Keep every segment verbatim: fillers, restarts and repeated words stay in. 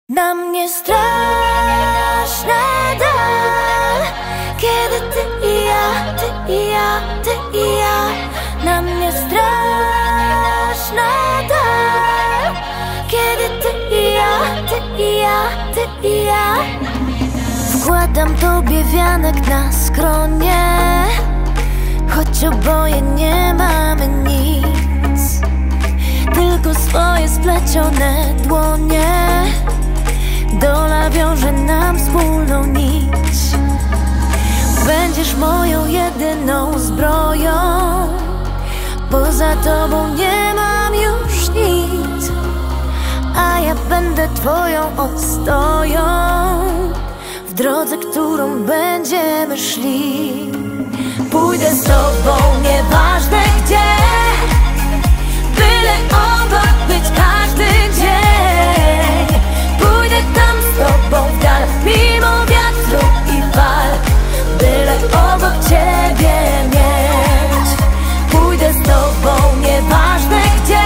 Na mnie straszna dal, kiedy ty i ja, ty i ja, ty i ja. Na mnie straszna dal, kiedy ty i ja, ty i ja, ty i ja. Wkładam tobie wianek na skronie, choć oboje nie mamy nic, tylko swoje splecione dłonie. Dola wiąże nam wspólną nić. Będziesz moją jedyną zbroją, poza tobą nie mam już nic, a ja będę twoją ostoją w drodze, którą będziemy szli. Pójdę z tobą, nieważne gdzie, byle obok być każdy dzień. Pójdę tam z tobą w dal, mimo wiatru i fal, byle obok ciebie mieć. Pójdę z tobą, nieważne gdzie,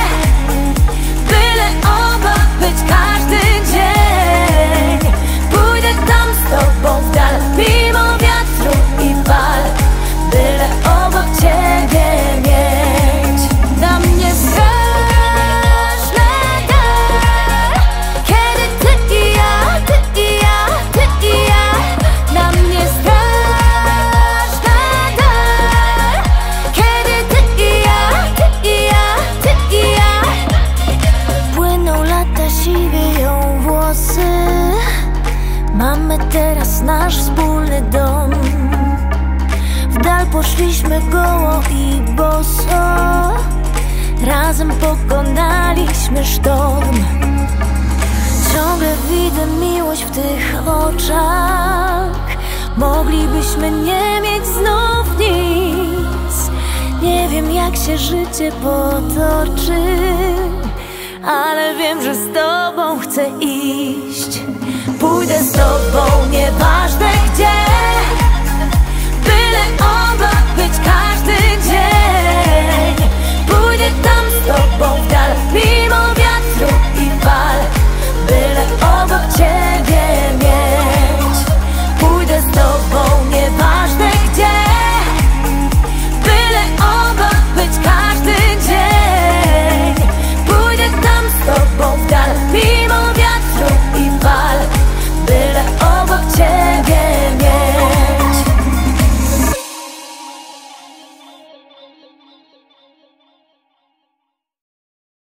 byle obok być każdy dzień. Pójdę tam z tobą w dal, mimo wiatru i fal, byle obok ciebie mieć. Na mnie straszne dal, kiedy ty i ja, ty i ja, ty i ja. Na mnie straszne dal, kiedy ty i ja, ty i ja, ty i ja. Płyną lata, siwieją włosy, mamy teraz nasz wspólny dom. W dal poszliśmy goło i boso, razem pokonaliśmy sztorm. Ciągle widzę miłość w tych oczach, moglibyśmy nie mieć znów nic. Nie wiem, jak się życie potoczy, ale wiem, że z tobą chcę iść. Pójdę z tobą, nieważne